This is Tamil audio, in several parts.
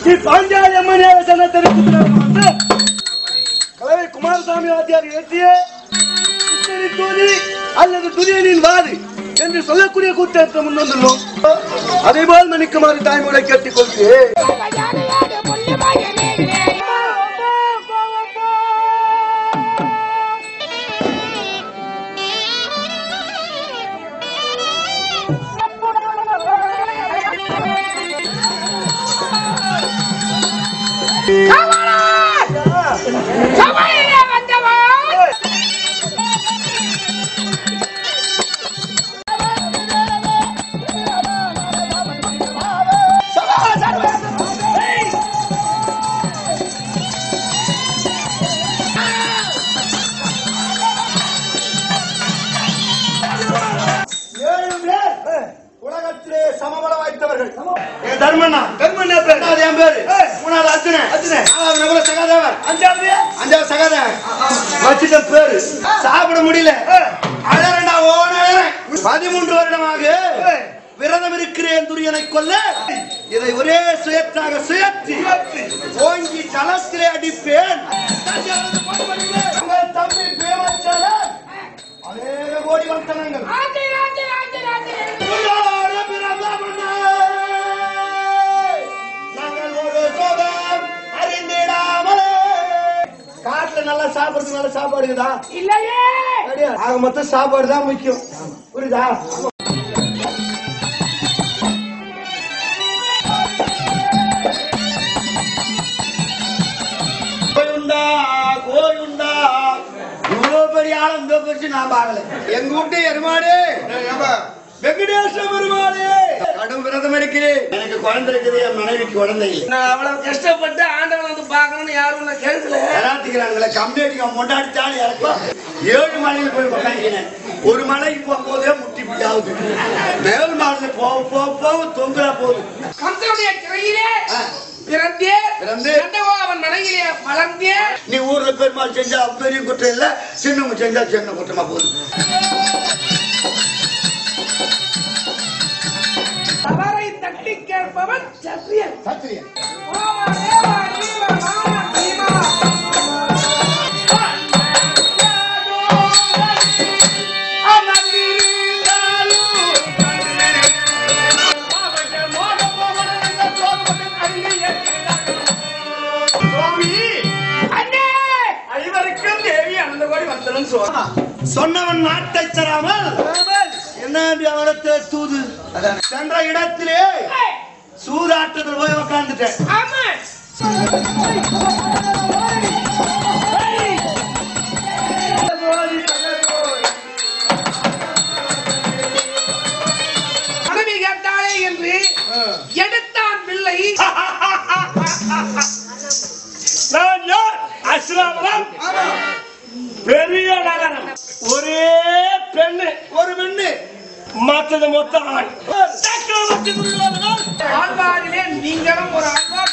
பாஞ்சாலி அம்மன் கலவை குமாரசாமி வாத்தியார் ஏற்றிய கிருஷ்ணனின் தூதி அல்லது துரியனின் வாது என்று சொல்லக்கூடிய கூட்டத்தை முன்வந்துள்ளோம். அதேபோல் மணிக்குமாரி தாய்மொழி கேட்டுக் கொள்கிறேன். உலகத்திலே சமபல வாய்த்தவர்கள் தர்மண்ணா பேரு என் பேரு மூணாவது அர்ஜுனன் சகாதேவர் அஞ்சாவது சகாதேவர் வச்சுட்ட பேரு சாப்பிட முடியல 13 வருடமாக விரதம் இருக்கிறேன் துரியனை கொல்ல இதை ஒரே சுயத்தாக சுயத்தி ஓங்கி தளத்திலே அடிப்பேன். தம்பி அநேக கோடி வந்தனங்கள் காட்டுல நல்லா சாப்பிடுறது நல்ல சாப்பாடுதா இல்லையே ஆக மொத்தம் சாப்பாடு தான் முக்கியம். புரியுதா? கோயுண்டா இவ்வளவு பெரிய ஆளம் இந்த பரிசு நான் பாக்கல. எங்க வீட்டு எருமாடு வெங்கடேச பெருமாடு கடும் விரதம் இருக்கிறேன். எனக்கு குழந்தை இருக்குது, என் மனைவிக்கு குழந்தை இல்லை. நான் அவ்வளவு கஷ்டப்பட்டு ஆண்டவன் வந்து பாக்கணும்னு யாரும் கேட்கல. எல்லாத்துக்கிறாங்களே கம்பெனிக்கு கொண்டாடித்தாலும் இறக்கும். 7 மலையில் போய் உட்காந்துக்கிறேன். ஒரு மலைக்கு போகும்போதே முட்டி பிடிக்காது. மேல் மாடல போக தொங்குறா போகுது. நீ ஊர்ல பெருமாள் செஞ்சா பெரிய குற்றம் இல்ல, சின்னவங்க செஞ்சா சின்ன குற்றமா போகுது. அவரை தட்டி கேட்பவன் சத்திரியன். சத்திரியன் சொன்னவன் நாட்டை தராமல் என்ன அவனத்தை தூது சென்ற இடத்திலே சூதாட்டத்தில் போய் உட்கார்ந்துட்டேன். மனைவி கேட்டாலே என்று எடுத்தான் பிள்ளை. நான் யார்? அஸ்லாமலம் பெரிய நகரம். ஒரே பெண்ணு, ஒரு பெண்ணு, மற்றது மொத்தம் ஆண். ஆழ்வாரிலே நீங்களும் ஒரு ஆழ்வார்.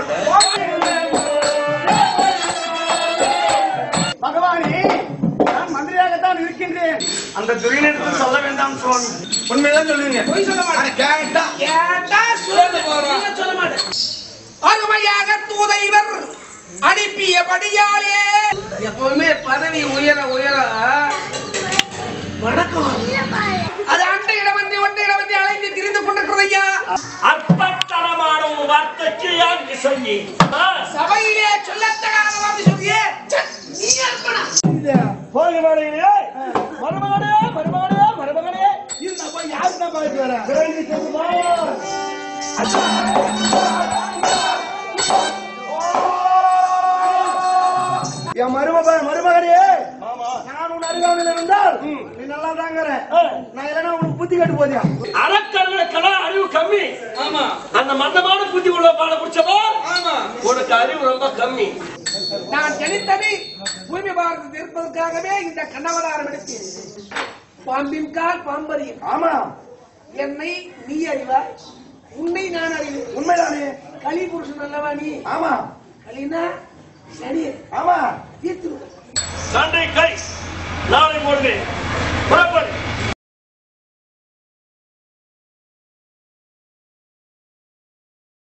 பகவானே, நான் மந்திரியாகத்தான் இருக்கின்றேன். அந்த துரியனிடத்தில் சொல்ல வேண்டாம் சுவாமி. உண்மைதான் சொல்லுவீங்க. பொய் சொல்ல மாட்டேன். கேட்டா சொல்ல மாட்டேன். அருமையாக தூதைவர் அனுப்பியபடியாலே எப்பவுமே பதவி உயர உயர வணக்கம் அது அண்டை இடம் வந்து ஒன்றை இடம் வந்து அலைந்து திரிந்து கொண்டிருக்கிறது ஐயா. அற்பத்தனமான ஒரு வார்த்தைக்கு யார் செய்ய சபையிலே சொல்லத்தகாத வார்த்தை சொல்லியே நீ அர்ப்பணம் போக மாட்டேங்கிறே. மருமகனே மருமகனே மருமகனே இந்த போய் யாருக்கு தான் போயிட்டு வர என் மருமகனே, நான் உன் அருகாமையில் இருந்தால் நீ நல்லா தாங்கிற. நான் இல்லைன்னா உனக்கு புத்தி கட்டு போதியா? அறக்கர்களுக்கெல்லாம் அறிவு கம்மி. ஆமா, அந்த மந்தமான புத்தி உள்ள பாட பிடிச்சதோ உனக்கு அறிவு ரொம்ப கம்மி. நான் ஜனித்தது பூமி பாரதத்தில் இருப்பதற்காகவே இந்த கண்ணவதாரம் எடுத்தேன். பாம்பின் கால் பாம்பறியும். ஆமா, என்னை நீ அறிவாய், உன்னை நான் அறிவேன். உண்மைதானே? களி புருஷன் அல்லவா நீ? ஆமா. களினா சரி. ஆமா. தீர்த்து நன்றி கை நாளை போடுவேன்.